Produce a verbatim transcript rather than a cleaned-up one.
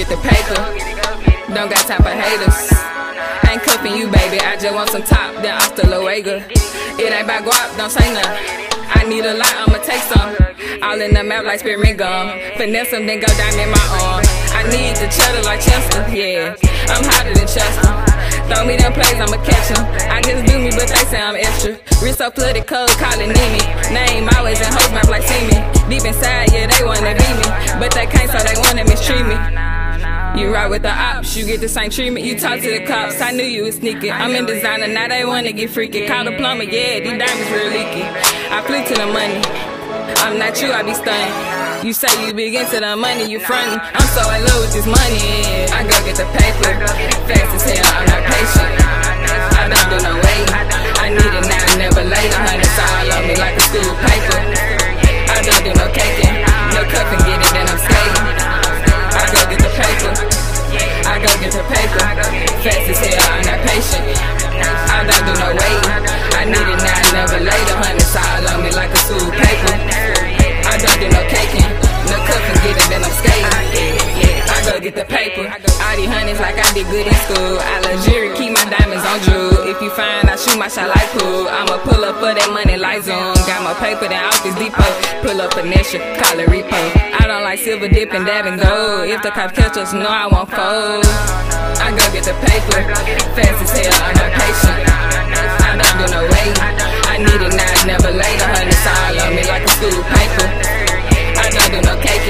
get the paper. Don't got time for haters. I ain't cuffing you, baby. I just want some top, then hasta luego. It ain't about guap, don't say nothing. I need a lot, I'ma take some. All in the map like spearmint gum. Finesse them, then go down in my arm. I need the cheddar like Chester, yeah. I'm hotter than Chester. Throw me them plays, I'ma catch them. I just do me, but they say I'm extra. Wrist so flooded, cold, calling Nemi. Name always in hoes mouth like see me. Deep inside, yeah, they wanna beat me, but they can't, so they wanna mistreat me. You ride with the ops, you get the same treatment. You talk to the cops, I knew you was sneaking. I'm in designer, now they wanna get freaky. Call the plumber, yeah, these diamonds real leaky. I flew to the money, I'm not you, I be stunning. You say you big into the money, you frontin'. I'm so in love with this money. I go get the paper, fast as hell, I'm not patient. I don't do no waiting, I need it now, never later. Hundreds all on me like a school paper. I don't do no caking, no cuffing, get it, then I'm skating. I go get the paper, I go get the paper, fast as hell, I'm not patient. I don't do no waiting, I need it now, never later. Hundreds all on me like a school paper. I don't do no caking, no cuffing, get it, then I'm skating. I go get the paper, all these honeys like I did good in school. I luxury, keep my diamonds on Drew. If you find I shoot my shot like pool, I'ma pull up for that money like Zoom. Got my paper down Office Depot, pull up a Nesha, call it repo. I don't like silver dip and dab and gold. If the cops catch us, no I won't fold. I go get the paper, fast as hell, I'm not patient. I don't do no waiting, I need it now, never later. Hundreds all on me like a school paper. I don't do no cake.